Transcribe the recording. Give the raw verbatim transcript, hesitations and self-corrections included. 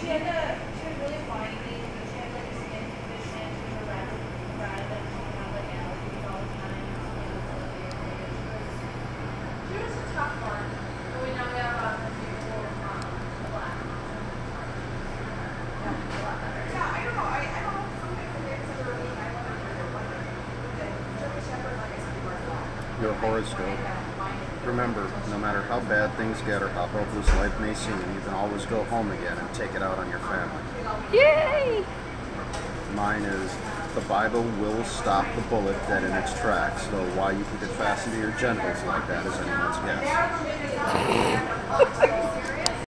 had a, she was really whiny, but she had like a skin condition. She was a rat, rat that she would have like allergies all the time. She was, she was a tough one. But we now we have um, a beautiful um, black. Yeah, a lot better. Yeah, I don't know. I, I don't know. Sometimes the days that are really, I wonder if they're wondering. The German Shepherd, like I said, you are black. Your horoscope. Remember, no matter how bad things get or how hopeless life may seem, you can always go home again and take it out on your family. Yay! Mine is, the Bible will stop the bullet dead in its tracks, though why you keep it fastened to your genitals like that is anyone's guess.